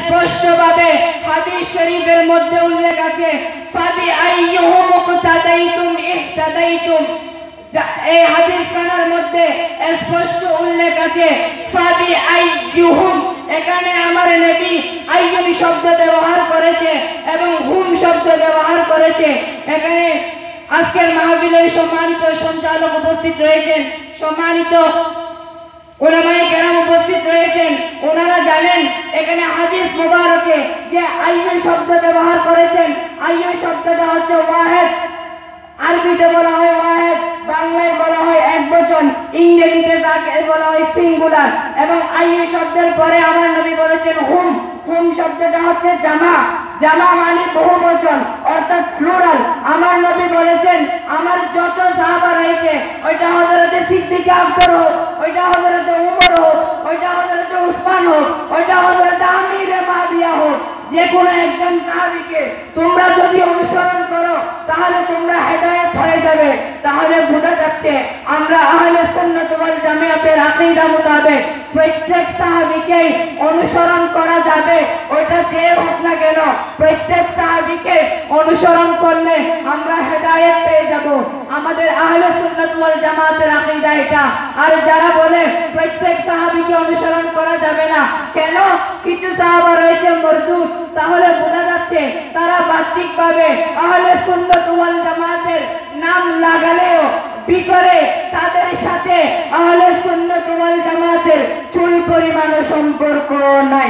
স্পষ্টভাবে হাদিস শরীফের মধ্যে উল্লেখ আছে, ফাবি আইয়ুহুম মুকতাদাইতুম ইহতাদাইতুম। এই হাদিস খানার মধ্যে স্পষ্ট উল্লেখ আছে ফাবি আইয়ুহুম। এখানে আমার নবী আইয়ুম শব্দ ব্যবহার করেছে এবং হুম শব্দ ব্যবহার করেছে। এখানে আজকের মাহফিলের সম্মানিত সঞ্চালক উপস্থিত রয়েছেন, সম্মানিত উলামায়ে কেরাম উপস্থিত রয়েছেন। ওনারা জানেন এখানে হাদিস মুবারকে যে আইয়ুম শব্দ ব্যবহার করেছেন, আইয়ুম শব্দটা হচ্ছে ওয়াহিদ। আরবিতে বলা হয় ওয়াহিদ, বাংলায় বলা হয় একবচন, ইংরেজিতে তাকে বলা হয় সিঙ্গুলার। এবং আইয়ুম শব্দের পরে আমার নবী বলেছেন হুম। হুম শব্দটা হচ্ছে জামা, জামা মানে বহুবচন অর্থাৎ প্লুরাল। আমার নবী বলেছেন আমার যত সাহাবা রয়েছে, ওইটা হযরতে সিদ্দিক আকবর হোক, ওইটা হযরতে উমর হোক, ওইটা হযরতে উসমান হোক, ওইটা হযরতে আমিরে মাবিয়া হোক, যে কোনো একজন সাহাবীকে তোমরা যদি অনুসরণ করো তাহলে তোমরা হেদায়েত হয়ে যাবে। তাহলে বোঝা যাচ্ছে আমরা আহলে সুন্নাত ওয়াল জামাতের আকীদা মোতাবেক প্রত্যেক সাহাবীকে অনুসরণ করা যাবে, ওইটা যে হোক না কেন। প্রত্যেক সাহাবীকে অনুসরণ করলে আমরা হেদায়েত পেয়ে যাব। আমাদের আহলে সুন্নাত ওয়াল জামাতের আকীদা এটা। আর যারা বলে প্রত্যেক সাহাবীকে অনুসরণ করা যাবে না, কেন কিছু সাহাবা রয়েছে মরদুদ, তাহলে বোঝা যাচ্ছে তারা বাহ্যিকভাবে আহলে সুন্নাত ওয়াল জামাতের নাম লাগালেও ভিতরে তাদের সাথে আহলে সুন্নাত ওয়াল জামাতের চুল পরিমাণও সম্পর্ক নাই।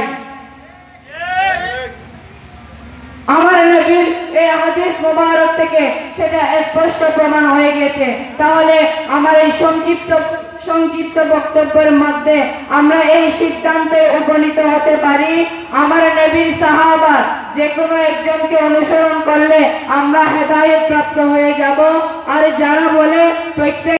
আমার নবীর এই হাদিস মুবারক থেকে সেটা স্পষ্ট প্রমাণ হয়ে গেছে। তাহলে আমার এই সংক্ষিপ্ত বক্তব্যের মধ্যে আমরা এই সিদ্ধান্তে উপনীত হতে পারি আমার নবীর সাহাবা যে কোনো একজনকে অনুসরণ করলে আমরা হেদায়েত প্রাপ্ত হয়ে যাব। আর যারা বলে প্রত্যেক